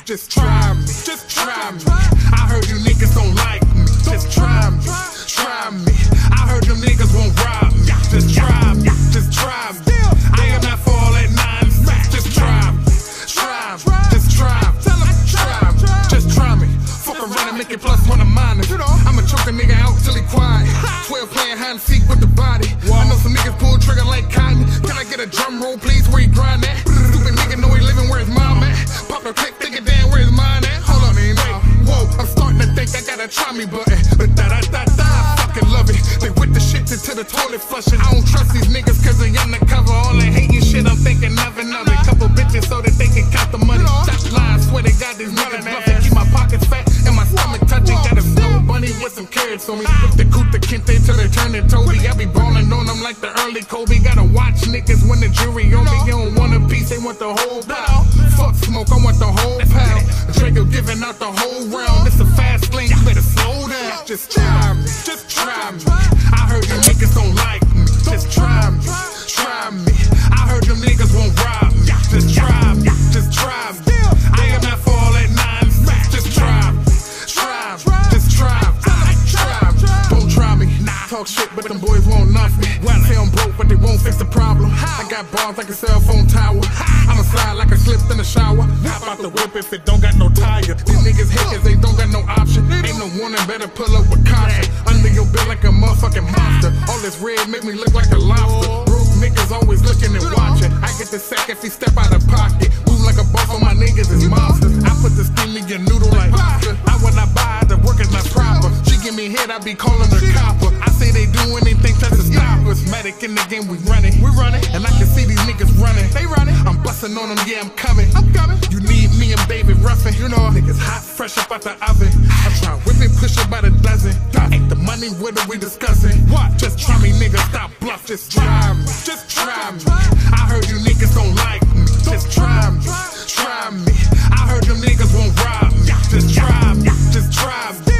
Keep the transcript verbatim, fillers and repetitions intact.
Just try me, just try me. I heard you niggas don't like me. Just try me, try me. I heard them niggas won't rob me. Just try me, just try me. I am not for all that nonsense. Just try me, try me, just try me. Try me, just try me. Fuck around and make it plus one of mine. I'ma choke a nigga out till he quiet. Twelve playing hide and seek with the body. I know some niggas pull trigger like cotton. Can I get a drum roll, please? Where he grind at? Stupid nigga know he living where his mom at. Pop a click, think it damn where his mine at. Hold on, man. Wait, whoa, I'm starting to think I gotta try me button. But da da da da, I fucking love it. They whip the shit into the toilet flushing. I don't trust these niggas cause they undercover. All that hating shit, I'm thinking nothing of it. Couple bitches so that they can count the money. Stop lying, swear they got these niggas bluffing. Keep my pockets fat and my stomach touching. Got a snow bunny with some carrots on me. With the Kuta Kinte till they turn it Toby. I be ballin' on them like the early Kobe. Gotta watch niggas when the jury on me. You don't want a piece, they want the whole pile. Fuck smoke, I want the whole pound. Draco giving out the whole round. It's a fast lane, you better slow down. Just try me, just try me. I heard you niggas don't like me. Just try me, try me. I heard them niggas won't rob me. Just try me, just try me. I am not for all that nonsense. Just try me, try me, just try me. Try me, don't try me. Talk shit, but them boys won't nothing. Say I'm broke, but they won't fix the problem. I got bars like a cell phone tower. I'ma slide like I slipped in the shower. Hop out the whip if it don't got no tire. These niggas hate cause they don't got no option. Ain't no warning, better pull up with caution. Under your bill like a motherfucking monster. All this red make me look like a lobster. Broke niggas always looking and watching. I get the sack if he step out of pocket. Move like a boss on my niggas is monsters. I put the steam in your noodle like pasta. I when I buy the work is not proper. She give me head, I be calling her copper. I say they do anything just to stop us. Medic in the game, we running. We running. And I can see these niggas running. They running. I'm busting on them, yeah, I'm coming. I'm coming. You need me, I'm David Ruffin. You know, niggas hot, fresh up out the oven. I try whipping, push about a dozen. Ain't the money, what are we discussing? What? Just try me, nigga, stop bluff. Just try me, just try me. I heard you niggas don't like me. Just try me, try me. I heard them niggas won't rob me. Just try me, just try me.